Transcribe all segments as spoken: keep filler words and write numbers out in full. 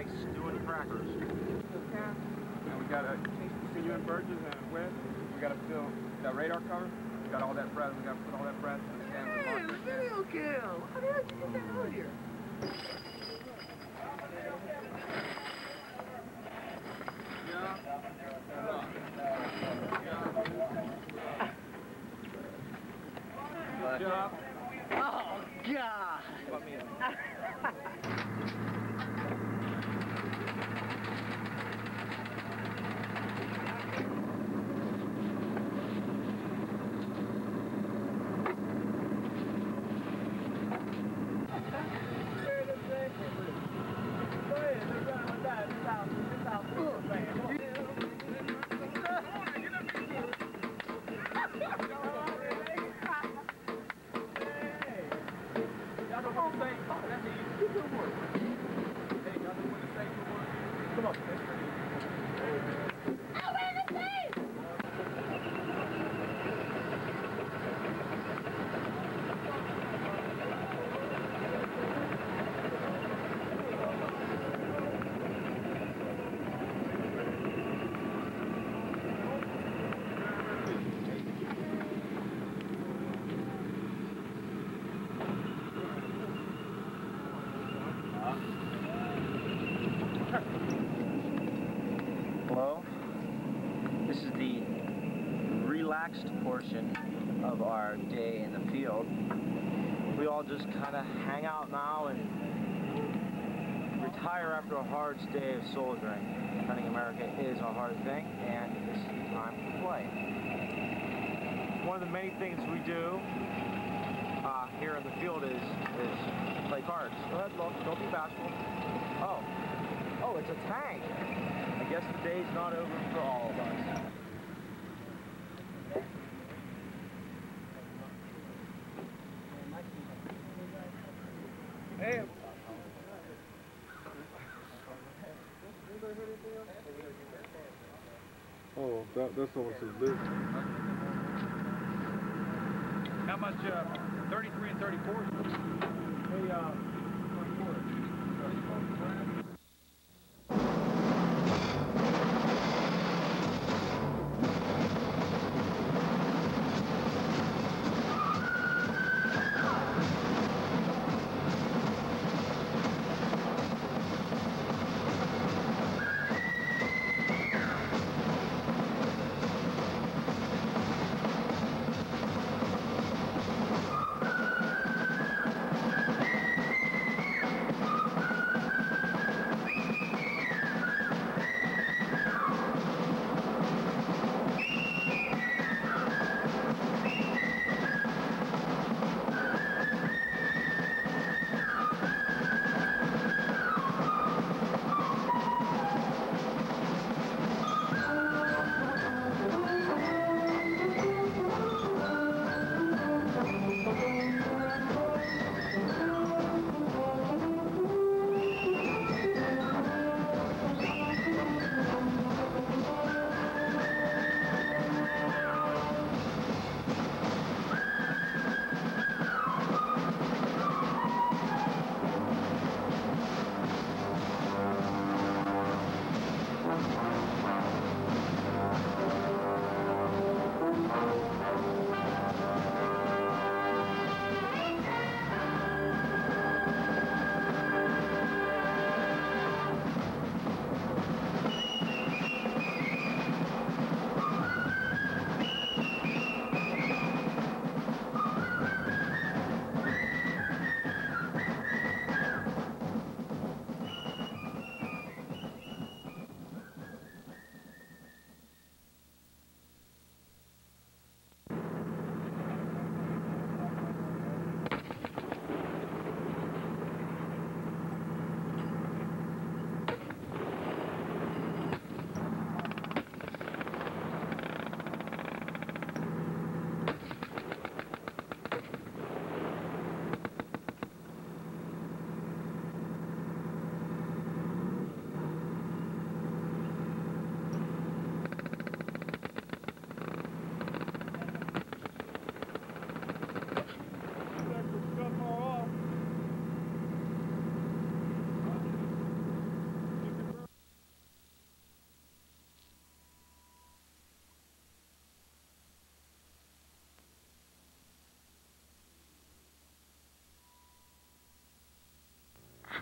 likes doing crackers. And we got a continuing Burgess and West. We got to fill that radar cover. We got all that brass. We got to put all that brass in the can. Hey, video kill! How the heck did you get that earlier? Good job. Oh, God! Come on. Hello. This is the relaxed portion of our day in the field. We all just kind of hang out now and retire after a hard day of soldiering. Defending America is a hard thing, and this is the time to play. One of the many things we do uh, here in the field is, is play cards. Go ahead, look. Don't be bashful. Oh. Oh, it's a tank. I guess the day's not over for all of us. Hey. Oh, that, that's almost as big. How much, uh, thirty-three and thirty-four? Hey, uh, twenty-four.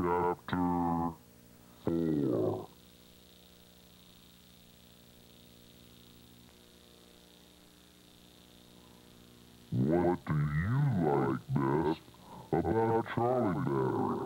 Chapter four. What do you like best about Charlie Battery?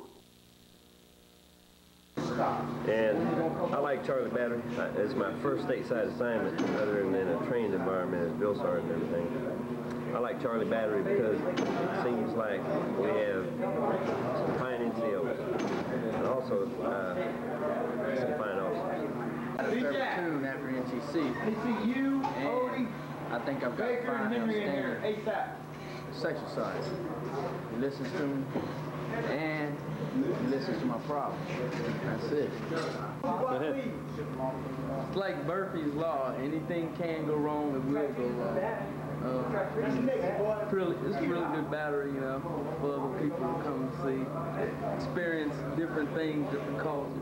And I like Charlie Battery. It's my first stateside assignment other than in a trained environment as drill sergeant and everything. I like Charlie Battery because it seems like we have some fine N C Os and also uh, some fine officers. Platoon after N C C, and I think I've got a fine outstanding section size. He listens to me, and he listens to my problems. That's it. It's like Murphy's Law. Anything can go wrong, it will go wrong. Uh, it's, really, it's a really good battery, you know, for other people to come and see, experience different things, different cultures.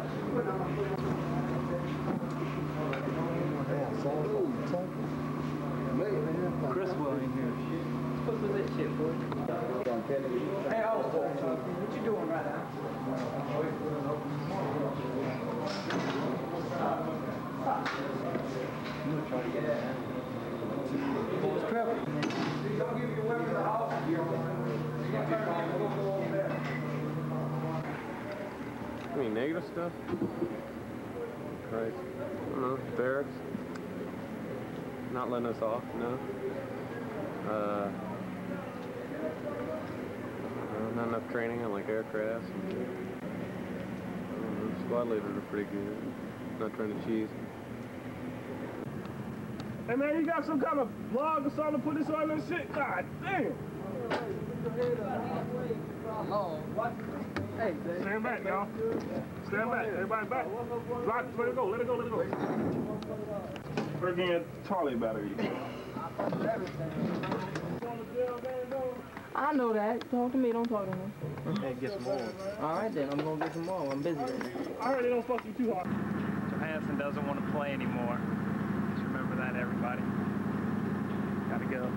Chris will in here. What was that shit for? Hey, oh, what you doing right now? I'm gonna try to get that. What's Trevor? Don't give your weapon the house. Any negative stuff? Right. I don't know. Barracks. Not letting us off, no. Uh, uh, not enough training on like aircrafts. And, uh, squad leaders are pretty good. Not trying to cheese. Hey man, you got some kind of vlog or something to put this on this shit? God damn! Oh, what? Hey, stand back, y'all. Stand back. Everybody back. Drop, let it go. Let it go. Let it go. We're again, Charlie Battery. I know that. Talk to me. Don't talk to me. Okay, get some more. All right then. I'm gonna get some more. I'm busy right now. I heard they don't fuck you too hard. Johansson doesn't want to play anymore. Just remember that, everybody. Gotta go.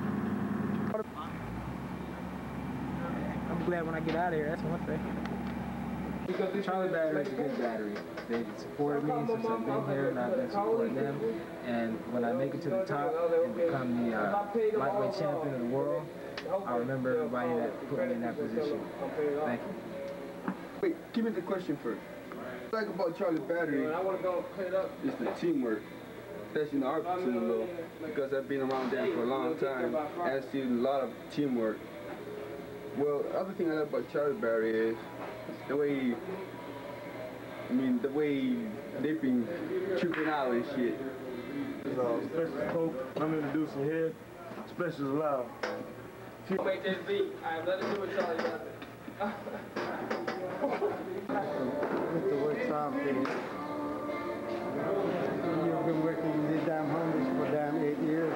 I'm glad when I get out of here. That's one thing. Charlie Battery is a good battery. They supported me since I've been here, and I've been supporting them. And when I make it to the top and become the uh, lightweight champion of the world, I remember everybody that put me in that position. Thank you. Wait, give me the question first. What I like about Charlie Battery is the teamwork, especially in our platoon, though, because I've been around there for a long time, and I see a lot of teamwork. Well, the other thing I like about Charlie Battery is the way, I mean, the way they've been tripping out and shit. So, Special Pope, I'm introducing here. Special Loud. Make this beat. I have nothing to do with Charlie Battery. Mister What's up, dude? You've been working in these damn homeless for damn eight years.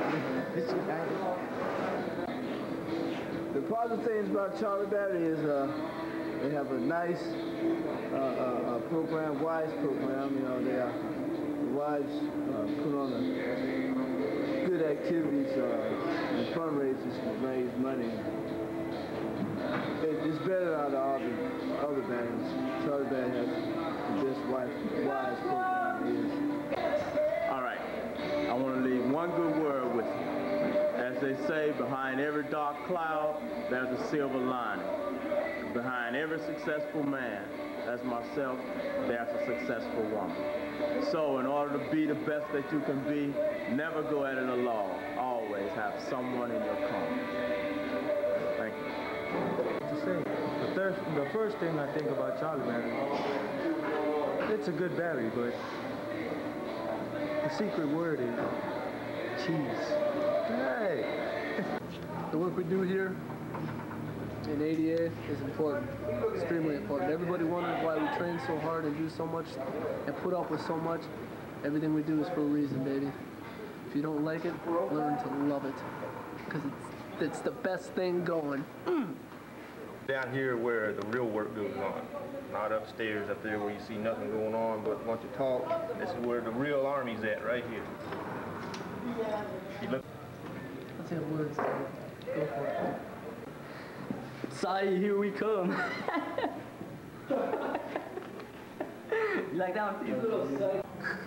The positive things about Charlie Battery is uh, they have a nice uh, uh, uh, program, WISE program. You know, they are WISE uh, put on a good activities uh, and fundraisers to raise money. It, it's better out of all the other bands. Charlie Battery has the best WISE, WISE program is. All right, I want to leave one good word with you. As they say, behind every dark cloud, there's a silver lining. Behind every successful man, as myself, there's a successful woman. So in order to be the best that you can be, never go at it alone. Always have someone in your corner. Thank you. To say, the, third, the first thing I think about Charlie Battery, it's a good battery, but the secret word is cheese. Hey! The work we do here in A D A is important, extremely important. Everybody wonders why we train so hard and do so much and put up with so much. Everything we do is for a reason, baby. If you don't like it, learn to love it, because it's, it's the best thing going. Mm. Down here where the real work goes on, not upstairs up there where you see nothing going on but a bunch of talk. This is where the real Army's at, right here. You look. Let's have words. Go for it. Sai, here we come. You like that one, too?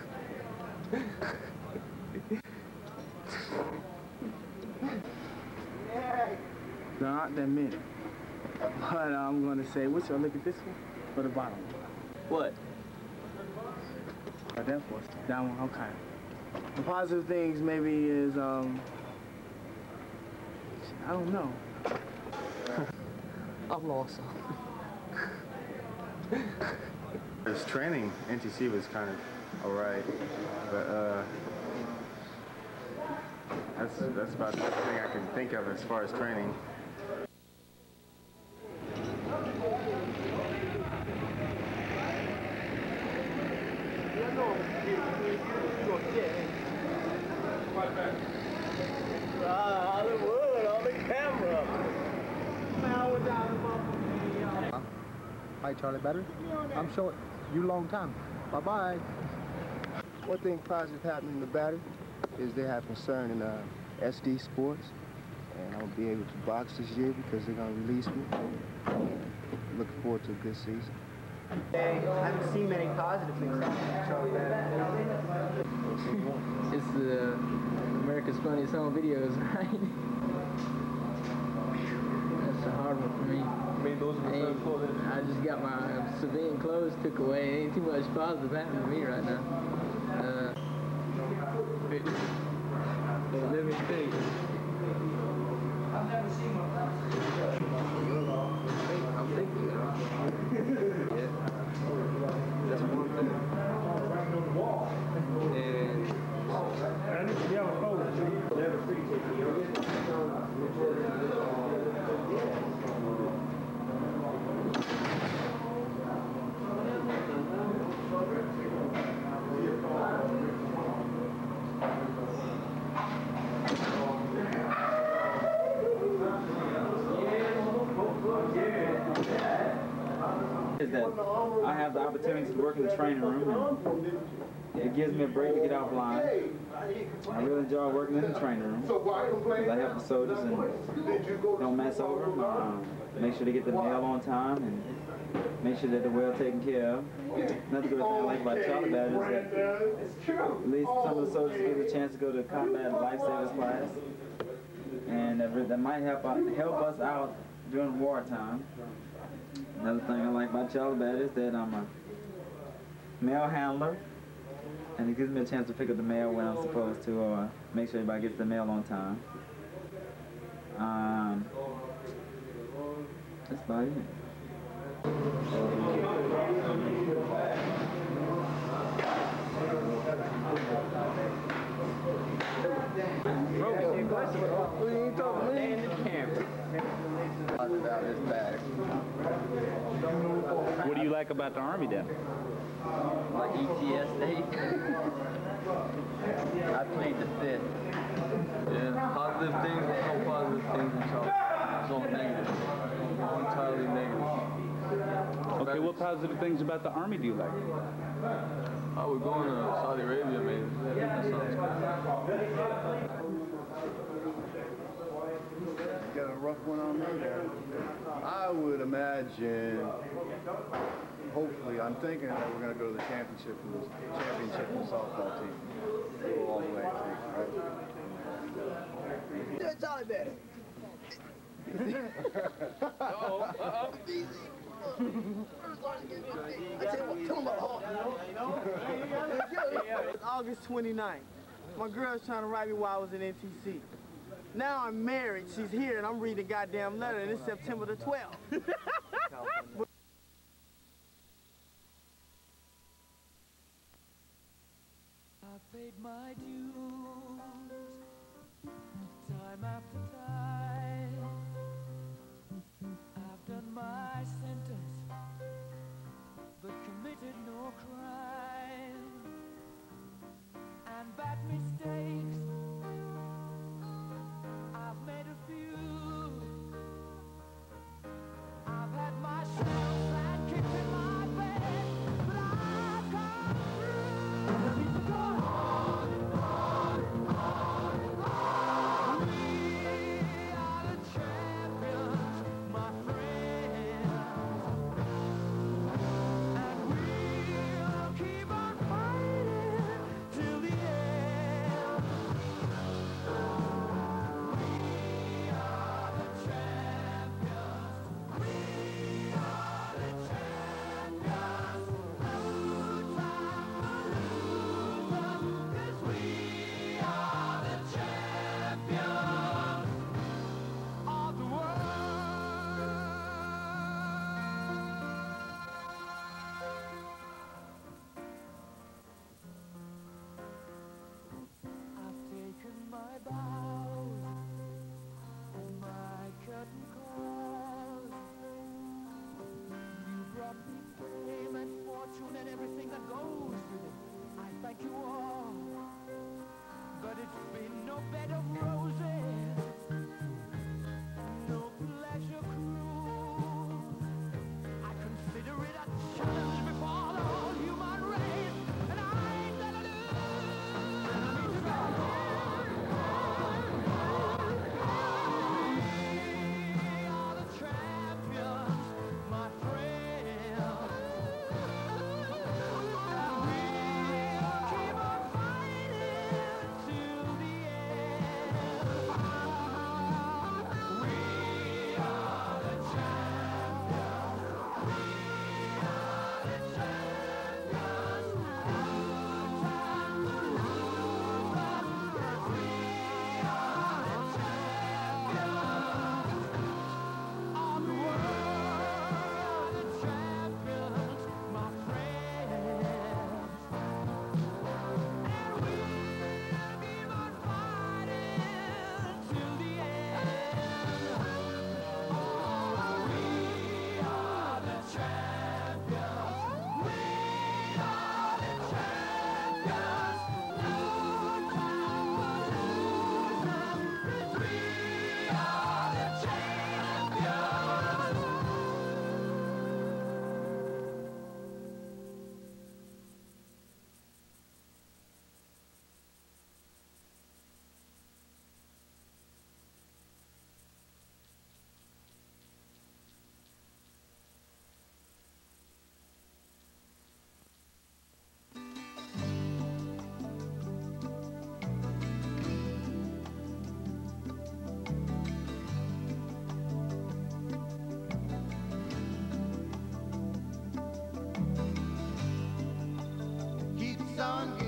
There aren't that many. But I'm going to say, which one? Look at this one or the bottom one? What? Oh, that one. That one, okay. The positive things maybe is, um, I don't know. I'm lost. As training, N T C was kind of alright, but uh, that's that's about the thing I can think of as far as training. Hollywood on the camera. Hi, Charlie Battery. I'm short. You long time. Bye-bye. One thing positive happening in the Battery is they have concern in uh, S D sports. And I'll be able to box this year because they're going to release me. And looking forward to a good season. I haven't seen many positive things happening, Charlie Battery. It's the uh, America's Funniest Home Videos, right? That's a hard one for me. I mean, those are the Ain't- I just got my uh, civilian clothes took away. Ain't too much positive happening to me right now. Uh, the living thing. I've never seen one of I'm thinking, you know. Yeah. That's one thing. Is that I have the opportunity to work in the training room. And it gives me a break to get offline. I really enjoy working in the training room because I help the soldiers and don't mess over them. Uh, make sure they get the mail on time and make sure that they're well taken care of. Another good thing I like about Charlie Battery is that at least some of the soldiers get a chance to go to combat lifesavers class, and that, that might help help us out during wartime. Another thing I like about Charlie Battery is that I'm a mail handler, and it gives me a chance to pick up the mail when I'm supposed to, or make sure everybody gets the mail on time. Um, that's about it. What do you like about the Army then? Like E T S A. I played the fifth. Yeah, positive things, no positive things, it's all, it's all negative. All entirely negative. Okay, what positive things about the Army do you like? Oh, we're going to Saudi Arabia, man. That sounds You got a rough one on me there. I would imagine, hopefully, I'm thinking that we're going to go to the championship in the championship in the softball team. Go all the way, I think, right? Yeah, Charlie Battery. Uh-oh, uh-oh. I tell you what, tell him about Hawk. It's August twenty-ninth. My girl's trying to write me while I was in N T C. Now I'm married, she's here, and I'm reading a goddamn letter, and it's September the twelfth. I paid my dues, time after time. I've done my sentence, but committed no crime. And bad mistakes, I've made a few. I've had my share. fortune and everything that goes with it. I thank you all, but it's been no bed of roses, no pleasure cruise. I consider it a challenge before the whole human race, and I ain't gonna lose. Keeps on